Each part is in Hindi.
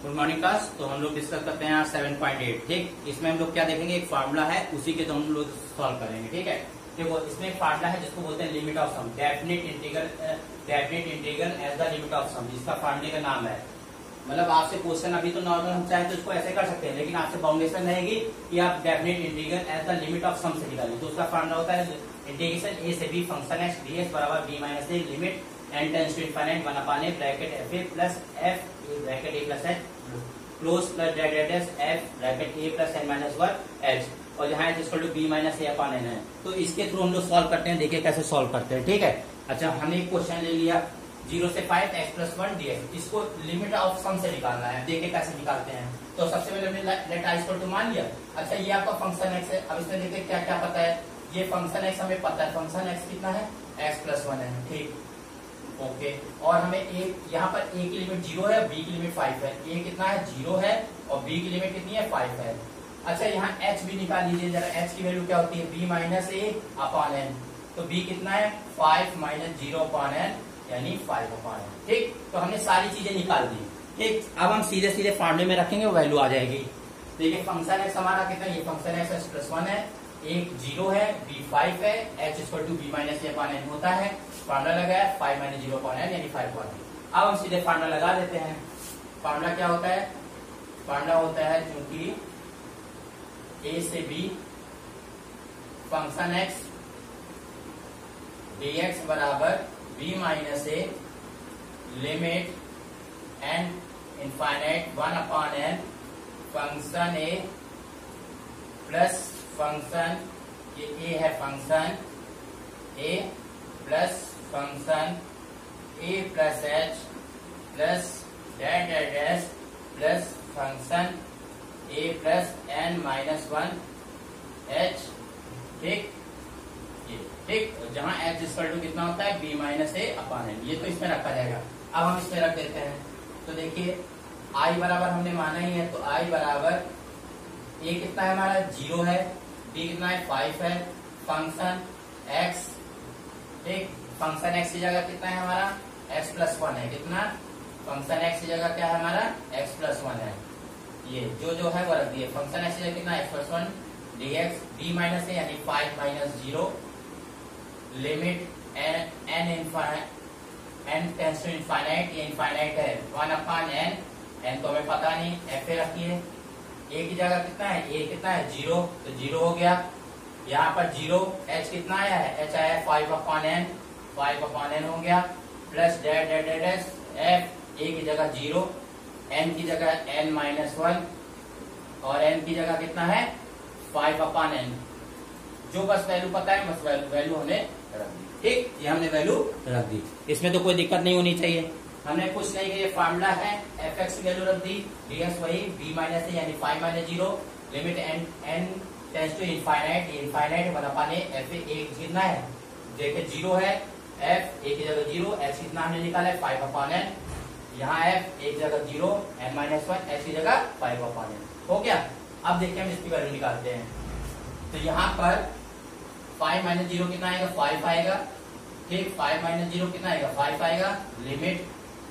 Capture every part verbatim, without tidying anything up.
Good morning class. तो हम लोग डिस्कस करते हैं यहाँ सेवन पॉइंट एट। ठीक, इसमें हम लोग क्या देखेंगे, एक फार्मूला है, उसी के तो हम लोग सॉल्व करेंगे। ठीक है, देखो इसमें एक फार्मूला है जिसको बोलते हैं limit of sum, definite integral, definite integral as the limit of sum, इसका फार्मूले का नाम है। मतलब आपसे क्वेश्चन अभी तो नॉर्मल हम चाहे तो इसको ऐसे कर सकते हैं, लेकिन आपसे बाउंडेशन रहेगी कि आप definite integral as the limit of sum से निकालें। तो उसका फार्मूला होता है इंटीग्रेशन ए से b function x d x बराबर b minus a limit n tends to infinite one upon a bracket f a plus f bracket a plus h close plus डेडेस f bracket a plus n minus one h, और जहाँ h equal to b minus a upon n है। तो इसके थ्रू हम लोग सॉल्व करते हैं, देखिए कैसे सॉल्व करते हैं। ठीक है, अच्छा हमने एक क्वेश्चन ले लिया जीरो से five x plus one d x, इसको लिमिट ऑफ सम से निकालना है। देखिए कैसे निकालते हैं। तो सबसे पहले हमने लेट आई इक्वल टू मान लिया। अच्छा ये आपका फंक्शन एक्स है, अब इसमें देखिए क्या क्या पता है। ये फंक्शन एक्स हमें पता है, फंक्शन एक्स कितना है, एक्स प्लस वन है। ठीक, ओके, और हमें ए यहाँ पर ए की लिमिट जीरो है, बी की लिमिट फाइव है। ए कितना है, जीरो है, और बी की लिमिट कितनी है, फाइव है। अच्छा यहाँ एच भी निकाल लीजिए जरा, एच की वैल्यू क्या होती है, b minus a upon n. तो बी कितना है, five minus zero upon n, यानी फाइव अपॉन एन। ठीक, तो हमने सारी चीजें निकाल दी। ठीक, अब हम सीधे सीधे फार्मूले में रखेंगे, वैल्यू आ जाएगी। देखिए फंक्शन एक्स हमारा कितना है, ये function x x plus one है, एक जीरो है, बी फाइव है, h equal to b minus a upon n होता है। फार्मूला लगाया five minus zero upon n यानी फाइव अपॉन एन। अब हम सीधे फार्मूला लगा देते हैं। फार्मूला क्या होता है, फार्मूला होता है क्योंकि ए से b function x d x बराबर b minus a limit n infinite one upon n function a plus function, ये ए है function a plus function a plus h plus dot एड्रेस plus function a plus n minus one h. ठीक, ये ठीक, जहां एच इक्वल टू कितना होता है, b minus a upon n, ये तो इसमें रखा जाएगा। अब हम इसमें रख देते हैं। तो देखिए आई बराबर हमने माना ही है, तो आई बराबर ए कितना है हमारा, जीरो है, बी कितना है, फाइव है, फंक्शन एक्स। ठीक, फंक्शन एक्स की जगह कितना है हमारा, एक्स प्लस वन है। कितना, फंक्शन एक्स की जगह क्या है हमारा, एक्स प्लस वन है। ये जो जो है वो रख दिए। फंक्शन एक्स की जगह कितना, x plus one d x, b minus a यानी five minus zero limit n n infinite n tends to infinite, ये इनफाइनाइट है, वन अपॉन एन, एन तो हमें पता नहीं, एफ ए रखिए। ए की जगह कितना है, ए कितना है, जीरो, तो जीरो हो गया। यहाँ पर जीरो, एच कितना आया है, एच आया है five upon n, five upon n हो गया, plus dot dot dot f, a की जगह जीरो, एन की जगह एन माइनस वन, और एन की जगह कितना है, फाइव अपॉन एन। जो बस वैल्यू पता है, बस वैल्यू वैल्यू हमने रख दी। ठीक, ये हमने वैल्यू रख दी, इसमें तो कोई दिक्कत नहीं होनी चाहिए। हमने कुछ नहीं, ये फार्मूला है, एफ एक्स की वैल्यू रख दी, डी एक्स वही बी माइनस ए यानी five minus zero limit n n tends to infinite, infinite one upon a, f a कितना है, देखिए जीरो है, एफ ए की जगह जीरो, एच कितना हमने निकाला है, फाइव अपॉन एन। यहाँ एफ एक जगह zero, n minus one, h की जगह फाइव अपॉन एन हो गया। अब देखिए हम इसकी वैल्यू निकालते हैं। तो यहाँ पर फाइव माइनस जीरो कितना आएगा, फाइव आएगा। ठीक, फाइव माइनस जीरो कितना आएगा, फाइव आएगा। Limit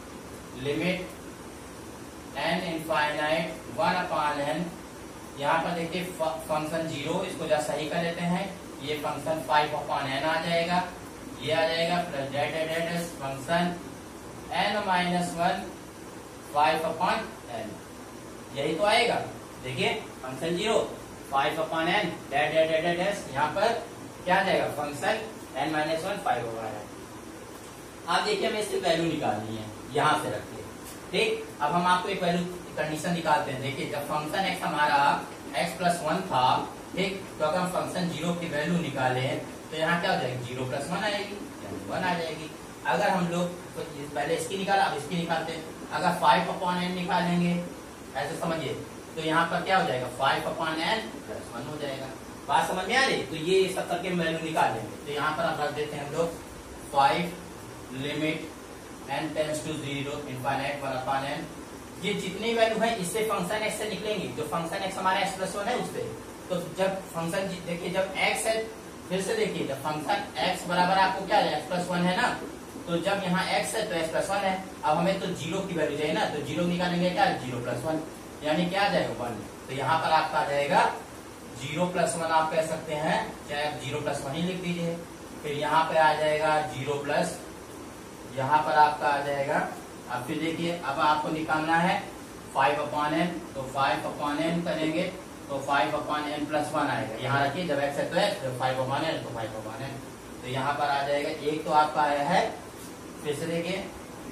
limit n infinite one upon n, यहाँ पर देखिए फंक्शन जीरो, इसको जरा सही कर लेते हैं, ये फंक्शन फाइव अपॉन एन आ जाएगा, ये आ जाएगा, plus dot dot function n minus one five upon n, यही तो आएगा। देखिए function zero, five upon n, dot dot dot dot, यहाँ पर क्या आ जाएगा, function n minus one five होगा। आप देखिए हमें इससे वैल्यू निकालनी है, यहाँ से रखिए। ठीक, अब हम आपको एक वैल्यू कंडीशन निकालते हैं। देखिए जब फंक्शन एक्स हमारा एक्स प्लस वन था, ठीक, तो अगर हम फंक्शन जीरो की वैल्यू निकाले तो यहाँ क्या हो जाएगी, जीरो प्लस वन आएगी, यानी वन आ जाएगी। अगर हम लोग तो पहले इसकी निकाला, अब इसकी निकालते हैं। अगर फाइव अपॉन एन निकालेंगे, ऐसे समझिए, तो यहाँ पर क्या हो जाएगा, five upon n plus one हो जाएगा। बात समझ में आ रही, तो ये सब करके वैल्यू निकालेंगे। तो यहाँ पर आप रख देते हैं हम लोग five limit n tends to zero infinite one upon n. ये जितनी वैल्यू है इससे फंक्शन एक्स से निकलेंगी, जो फंक्शन एक्स हमारा एक्स प्लस वन है उससे। तो जब फंक्शन देखिए जब एक्स है, फिर से देखिए जब फंक्शन एक्स बराबर आपको क्या है, एक्स प्लस वन है ना, तो जब यहाँ x है तो x प्लस वन है। अब हमें तो जीरो की वैल्यू चाहिए ना, तो जीरो निकालेंगे क्या, जीरो प्लस वन, यानी क्या आ जाएगा वन। तो यहाँ पर आपका आ जाएगा जीरो प्लस वन, आप कह सकते हैं, चाहे आप जीरो प्लस वन ही लिख दीजिए। फिर यहाँ पे आ जाएगा जीरो प्लस, यहाँ पर आपका आ जाएगा। अब फिर देखिए, अब आपको निकालना है फाइव अपॉन एन, तो फाइव अपॉन एन करेंगे तो five upon n plus one आएगा। यहाँ रखिए, जब एक्स है तो एक्स, जब फाइव अपॉन एन तो फाइव अपॉन एन। तो यहाँ पर आ जाएगा, एक तो आपका आया है, फिर से देखिए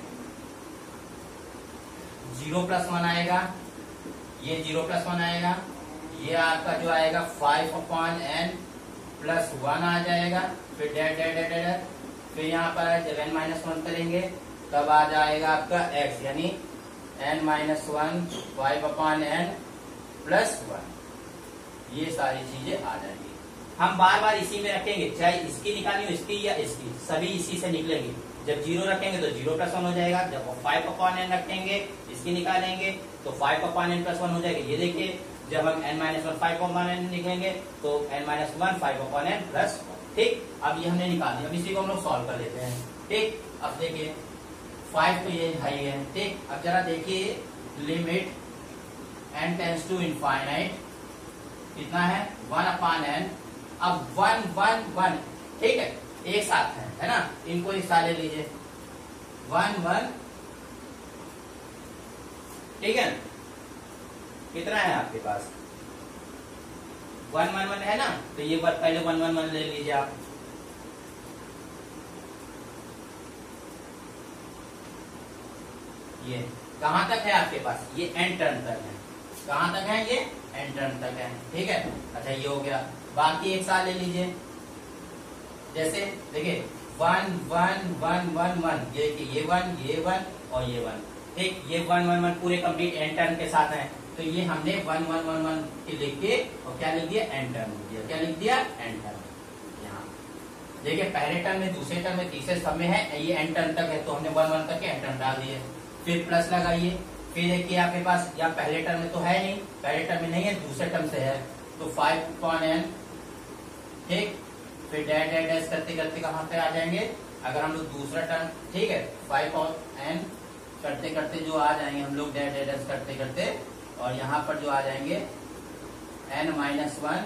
जीरो प्लस वन आएगा, ये जीरो प्लस वन आएगा, ये आपका जो आएगा five upon n plus one आ जाएगा। फिर डेट डेट डेट डेट फिर यहाँ पर जब एन माइनस वन करेंगे तब आ जाएगा आपका एक्स, यानी n minus one five upon n plus one. ये सारी चीजें आ जाएंगी। हम बार बार इसी में रखेंगे, चाहे इसकी निकाली हो, इसकी या इसकी, सभी इसी से निकलेंगे। जब जीरो रखेंगे तो जीरो प्लस वन हो जाएगा, जब फाइव अपॉन एन रखेंगे इसकी निकालेंगे तो five upon n plus one हो जाएगा। ये देखिए, जब हम n minus one five upon n निकलेंगे तो n minus one five upon n plus one. ठीक, अब ये हमने निकाल दिया। अब इसी को हम लोग सॉल्व कर लेते हैं। ठीक, अब देखिए फाइव तो ये हाई है। ठीक, अब जरा देखिए limit n tends to infinite कितना है, वन अपॉन एन। अब वन वन वन, ठीक है, एक साथ है, है ना, इनको एक साथ ले लीजिए, वन वन, ठीक है। कितना है आपके पास, वन वन वन है ना, तो ये बार पहले वन वन वन ले लीजिए आप। ये कहां तक है आपके पास, ये एन टर्म तक है। कहां तक है, ये एन टर्म तक है। ठीक है, अच्छा ये हो गया। बाकी एक साथ ले लीजिए, जैसे देखिए one one one one one, ये ये वन ये वन और ये वन। ठीक, ये वन वन वन पूरे कंप्लीट एन टर्म के साथ है। तो ये हमने वन वन वन वन के लिख के और क्या लिख दिया, एन टर्म लिख दिया। क्या लिख दिया, एन टर्म। यहाँ देखिए पहले टर्म में, दूसरे टर्म में, तीसरे सब में है, ये एन टर्म तक है, तो हमने वन वन करके एन टर्म डाल दिए। फिर प्लस लगाइए, फिर देखिए आपके पास या पहले टर्म में तो है नहीं, पहले टर्म में नहीं है, दूसरे टर्म से है, तो फाइव अपॉन एन। ठीक, फिर डैश डैश डैश करते करते कहां पे आ जाएंगे, अगर हम लोग दूसरा टर्म, ठीक है, फाइव और एन करते करते जो आ जाएंगे हम लोग डैश डैश डैश करते करते, और यहाँ पर जो आ जाएंगे एन माइनस वन।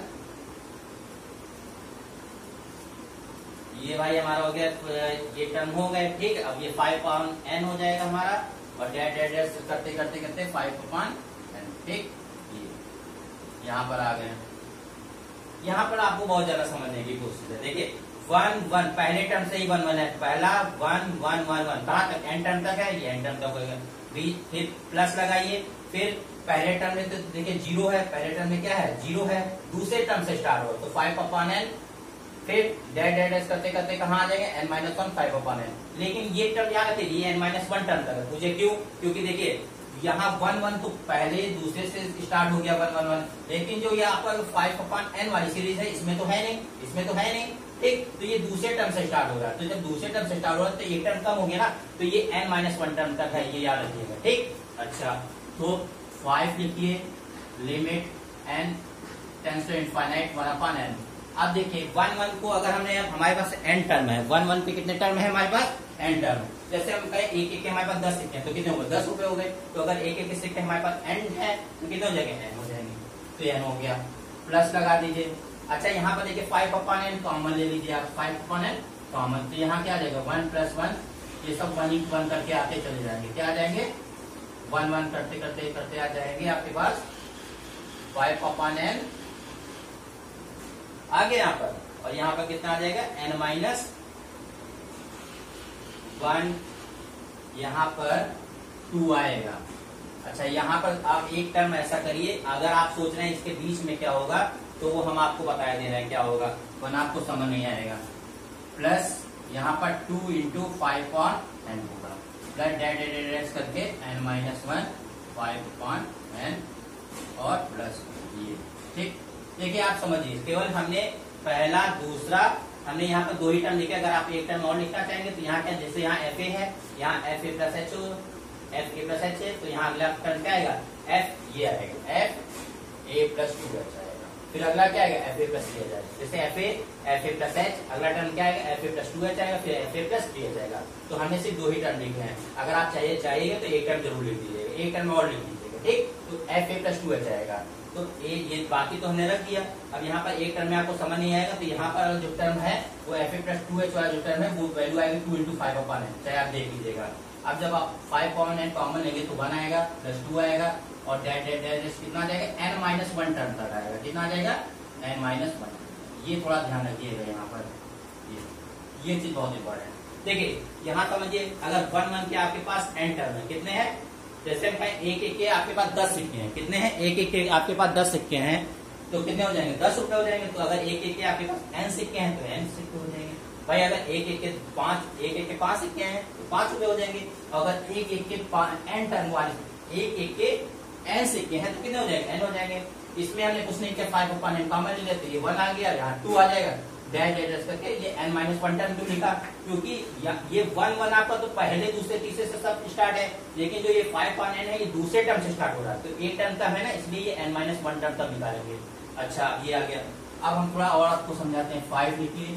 ये भाई हमारा हो गया, ये टर्म हो गए। ठीक, अब ये फाइव अपॉन एन हो जाएगा हमारा, और डैश डैश डैश करते करते करते फाइव अपॉन एन। ठीक, ये यहाँ पर आ गए। यहाँ पर आपको बहुत ज्यादा समझने की कोशिश है। देखिए वन वन, पहले टर्म से ही वन वन है, पहला वन वन वन वन, कहाँ तक, एन टर्म तक है, ये एन टर्म तक होगा। फिर प्लस लगाइए, फिर पहले टर्म में तो देखिए जीरो है, पहले टर्म में क्या है, जीरो है, दूसरे टर्म से स्टार्ट हो तो फाइव अपॉन एन, फिर डैश डैश डैश करते करते कहाँ आ जाएंगे, n minus one five upon n. लेकिन ये टर्म याद रखिए, ये एन माइनस वन टर्म तक है। मुझे क्यों, क्योंकि देखिए यहाँ वन वन तो पहले दूसरे से स्टार्ट हो गया वन वन वन, लेकिन जो ये आपका फाइव अपॉन एन वाली सीरीज है इसमें तो है नहीं, इसमें तो है नहीं। ठीक, तो ये दूसरे टर्म से स्टार्ट हो रहा है, तो जब दूसरे टर्म से स्टार्ट हो रहा है तो एक टर्म कम हो गया ना, तो ये एन माइनस वन टर्म तक है, ये याद रखिएगा। ठीक, अच्छा तो फाइव लिखिए, limit n tends to infinite one upon n. अब देखिए वन वन को अगर हमने, अब हमारे पास एन टर्म है, वन वन पे कितने टर्म है हमारे पास, एन टर्म। जैसे हम कहें एक एक के हमारे पास दस सिक्के हैं, तो कितने हो गए, दस रुपए हो गए। तो अगर एक एक के सिक्के हमारे पास एन है तो कितने हो जाएंगे, एन हो जाएंगे, तो एन हो गया। प्लस लगा दीजिए। अच्छा यहाँ पर देखिए फाइव अपॉन एन कॉमन ले लीजिए आप, फाइव अपॉन एन कॉमन, तो यहाँ क्या आ जाएगा, वन प्लस वन, ये सब वन वन करके आते चले जाएंगे। क्या आ जाएंगे, वन वन करते करते करते आ जाएंगे आपके पास फाइव अपॉन एन आगे यहाँ पर, और यहाँ पर कितना आ जाएगा, एन माइनस वन, यहाँ पर टू आएगा। अच्छा यहाँ पर आप एक टर्म ऐसा करिए, अगर आप सोच रहे हैं इसके बीच में क्या होगा तो वो हम आपको बताया दे रहे हैं क्या होगा, वरना आपको समझ नहीं आएगा। प्लस यहाँ पर two into five upon n होगा, प्लस डेट डेट डेट करके n minus one five upon n और प्लस ये। ठीक, देखिए आप समझिए, केवल हमने पहला दूसरा हमने यहाँ पर दो ही टर्म लिखे, अगर आप एक टर्म और लिखना चाहेंगे तो यहाँ क्या, जैसे यहाँ एफ ए है, यहाँ एफ ए प्लस एच ओ, एफ ए प्लस एच है, तो यहाँ अगला टर्म क्या आएगा, एफ ये आएगा, f a plus two h आएगा। फिर अगला क्या आएगा f a plus d h आएगा। जैसे f a f a plus h, अगला टर्म क्या आएगा f a plus two h आएगा, फिर f a plus d h आएगा। तो हमने सिर्फ दो ही टर्म लिखे हैं, अगर आप चाहिए चाहिए तो एक टर्म जरूर लिख दीजिएगा, एक टर्म और लिख दीजिएगा, ठीक। तो f a plus two h आएगा, तो ए ये बाकी तो हमने रख दिया। अब यहाँ पर एक टर्म में आपको समझ नहीं आएगा, तो यहाँ पर जो टर्म है वो f a plus two h वाला जो टर्म है वो वैल्यू आएगी two into five upon n, चाहे आप देख लीजिएगा। अब जब आप फाइव अपॉन एन कॉमन लेंगे तो वन आएगा प्लस टू आएगा, और डेट डेट डेट कितना आ जाएगा एन माइनस वन टर्म तक आएगा, कितना आ जाएगा एन माइनस वन। ये थोड़ा ध्यान रखिएगा यहाँ पर, ये ये चीज बहुत इंपॉर्टेंट। देखिए यहाँ समझिए, अगर वन वन के आपके पास एन टर्म है, कितने हैं, जैसे हम कहें एक एक के आपके पास दस सिक्के हैं, कितने हैं एक एक के आपके पास दस सिक्के हैं, तो कितने हो जाएंगे दस रुपए हो जाएंगे। तो अगर एक एक के आपके पास एन सिक्के हैं तो एन सिक्के हो जाएंगे भाई। अगर एक एक के पांच एक एक के पांच सिक्के हैं तो पांच रुपए हो जाएंगे। अगर एक एक के एन टर्म वाले एक एक के एन सिक्के हैं तो कितने हो जाएंगे एन हो जाएंगे। इसमें हमने कुछ नहीं किया, फाइव अपॉन एन कॉमन ले लेते, ये वन आ गया, यहाँ टू आ जाएगा, डैश डैश करके ये एन माइनस वन टर्म क्यों लिखा, क्योंकि ये वन वन आपका तो पहले दूसरे तीसरे से सब स्टार्ट है, लेकिन जो ये फाइव अपॉन एन है ये दूसरे टर्म से स्टार्ट हो रहा है, तो एक टर्म का है ना, इसलिए ये एन माइनस वन टर्म तक निकालेंगे। अच्छा ये आ गया। अब हम थोड़ा और आपको समझाते हैं। फाइव लिखिए,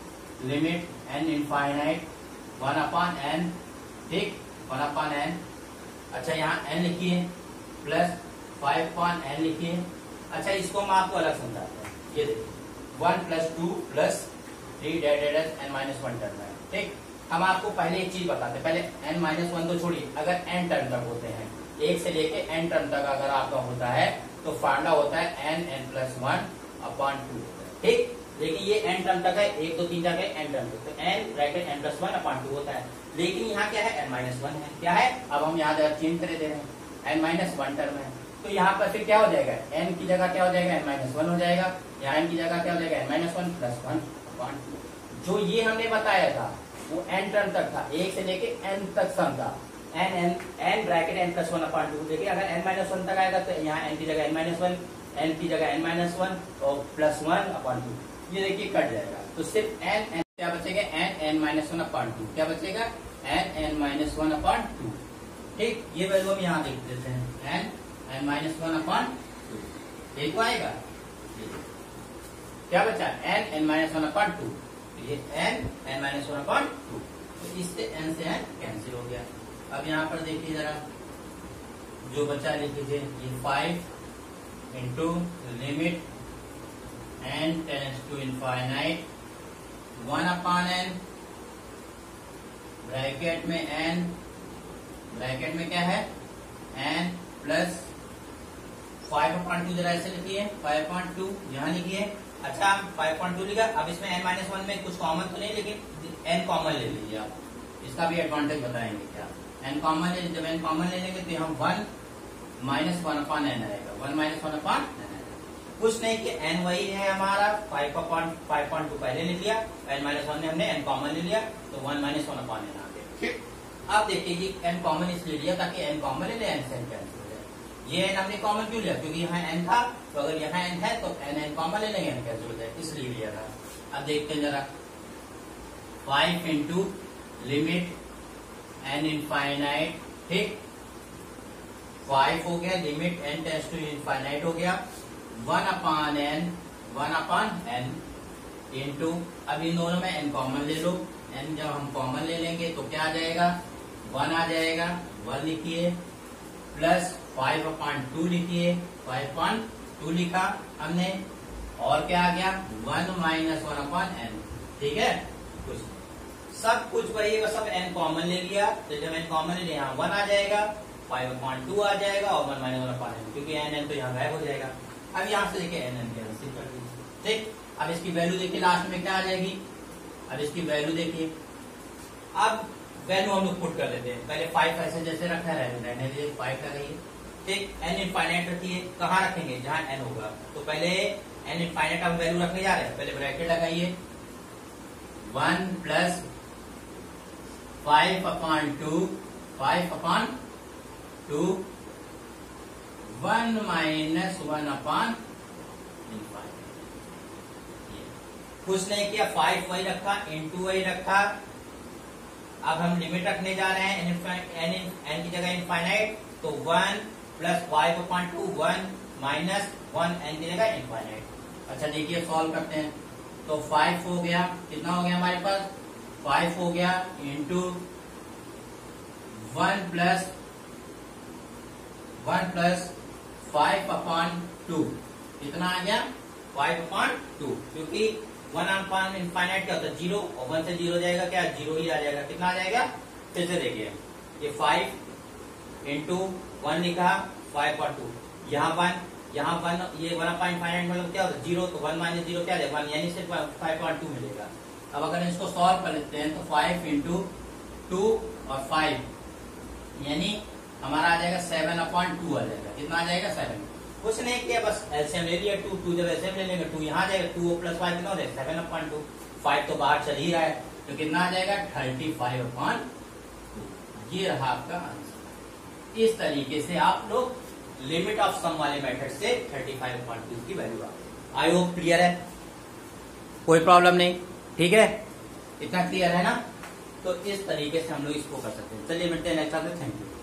limit n infinite one upon n, ठीक, वन अपॉन एन। अच्छा यहाँ एन लिखिए प्लस फाइव अपॉन एन लिखिए। अच्छा इसको हम आपको अलग समझाते हैं, ये देखिए one plus two plus three dot dot n minus one term है, ठीक। हम आपको पहले एक चीज बताते हैं, पहले एन माइनस वन तो छोड़िए, अगर एन टर्म तक होते हैं, एक से लेके एन टर्म तक अगर आपका होता है तो फार्मूला होता है n n plus one upon two, ठीक। लेकिन ये एन टर्म तक है, एक दो तीन जगह एन टर्म तक, तो n bracket n plus one upon two होता है। लेकिन यहाँ क्या है एन माइनस वन है, क्या है, अब हम यहाँ जगह चेंज करे दे रहे हैं, एन माइनस वन टर्म है, तो यहाँ पर फिर क्या हो जाएगा एन की जगह क्या हो जाएगा एन माइनस वन हो जाएगा, यहाँ एन की जगह क्या हो जाएगा n minus one plus one upon two. जो ये हमने बताया था वो एन टर्म तक था, एक से लेके एन तक सम था, n n n bracket n plus one upon two. देखिए अगर एन माइनस वन तक आएगा तो यहाँ एन की जगह एन माइनस वन, एन की जगह एन माइनस वन और प्लस वन अपॉन टू, ये देखिए कट जाएगा, तो सिर्फ एन एन क्या बचेगा n n minus one upon two, क्या बचेगा n n minus one upon two, ठीक। ये वैल्यू हम यहाँ देख देते हैं, n n minus one upon two, एक को आएगा, क्या बचा n n minus one upon two, ये n n minus one upon two, तो इससे एन से एन कैंसिल हो गया। अब यहाँ पर देखिए जरा जो बचा लिख लीजिए, ये five into limit n tends to infinite one upon n, bracket में एन, ब्रैकेट में क्या है n plus five upon two, जरा ऐसे लिखिए फाइव अपॉन टू यहाँ लिखिए। अच्छा फाइव अपॉन टू लिखा, अब इसमें एन माइनस वन में कुछ कॉमन तो नहीं, लेकिन एन कॉमन ले लीजिए आप, इसका भी एडवांटेज बताएंगे क्या, एन कॉमन ले, जब एन कॉमन ले लेंगे तो यहाँ one minus one upon n आएगा, one minus one upon n आएगा, कुछ नहीं कि एन वही है हमारा, five upon five upon two पहले ले लिया, एन माइनस वन में हमने एन कॉमन ले लिया, तो one minus one upon n आ गया। अब देखिए ये एन कॉमन इसलिए लिया ताकि एन कॉमन ले ले, एन से एन कैंसिल हो जाए। ये एन हमने कॉमन क्यों लिया, क्योंकि यहाँ एन था, तो अगर यहाँ एन है तो एन एन कॉमन ले लेंगे, एन कैंसिल हो जाए, इसलिए लिया था। अब देखते हैं जरा, five into limit n infinite, ठीक, फाइव हो गया, limit n tends to infinite हो गया, one upon n, one upon n into, अब इन दोनों में एन कॉमन ले लो, एन जब हम कॉमन ले लेंगे तो क्या आ जाएगा वन आ जाएगा, वन लिखिए प्लस फाइव अपॉन टू लिखिए, फाइव अपॉन टू लिखा हमने, और क्या आ गया one minus one upon n, ठीक है, कुछ सब कुछ वही है, सब एन कॉमन ले लिया, तो जब एन कॉमन ले लिया यहाँ वन आ जाएगा, फाइव अपॉन टू आ जाएगा और one minus one upon n, क्योंकि एन एन तो यहाँ गायब हो जाएगा। अब यहाँ से देखिए एन एन कैंसिल कर दीजिए, ठीक। अब इसकी वैल्यू देखिए लास्ट में क्या आ जाएगी, अब इसकी वैल्यू देखिए, अब वैल्यू हम लोग पुट कर देते हैं, पहले फाइव ऐसे जैसे रखा है रहने दीजिए, फाइव लगाइए, ठीक, एन इनफाइनाइट रखिए, कहाँ रखेंगे जहां एन होगा, तो पहले एन इनफाइनाइट हम वैल्यू रखने जा रहे हैं, पहले ब्रैकेट लगाइए, one plus five upon two, five upon two, one minus one upon infinite, कुछ नहीं किया, फाइव वही रखा, इंटू वही रखा। अब हम लिमिट रखने जा रहे हैं एन एन की जगह इनफाइनाइट, तो one plus five upon two, one minus one n की जगह इनफाइनाइट, अच्छा देखिए सॉल्व करते हैं। तो फाइव हो गया, कितना हो गया हमारे पास, फाइव हो गया into one plus one plus five upon two, कितना आ गया फाइव अपॉन टू, क्योंकि वन अपॉन इनफाइनाइट क्या होता है जीरो, और वन से जीरो जाएगा क्या, जीरो ही आ जाएगा। कितना आ जाएगा, फिर से देखिए ये फाइव इंटू वन लिखा, फाइव अपॉन टू, यहाँ वन, यहाँ वन, ये वन अपॉन इनफाइनाइट मतलब क्या होता है जीरो, तो वन माइनस जीरो क्या है वन, यानी सिर्फ फाइव अपॉन टू मिलेगा। अब अगर इसको सॉल्व कर लेते हैं तो फाइव इंटू टू और फाइव यानी हमारा आ जाएगा सेवन अपॉन टू आ जाएगा। कितना आ जाएगा, सेवन। कुछ नहीं किया, बस एलसीएम ले लिया, टू टू जब एलसीएम ले लेंगे टू यहाँ आ जाएगा, टू प्लस फाइव कितना हो जाएगा, सेवन अपॉन टू, फाइव तो बाहर चल ही रहा है, तो कितना आ जाएगा थर्टी फाइव अपॉन टू। ये रहा आपका आंसर। इस तरीके से आप लोग लिमिट ऑफ सम वाले मेथड से थर्टी फाइव अपॉन टू की वैल्यू आ। आई होप क्लियर है, कोई प्रॉब्लम नहीं, ठीक है, इतना क्लियर है ना। तो इस तरीके से हम लोग इसको कर सकते हैं। चलिए मिलते हैं नेक्स्ट क्लास में, थैंक यू।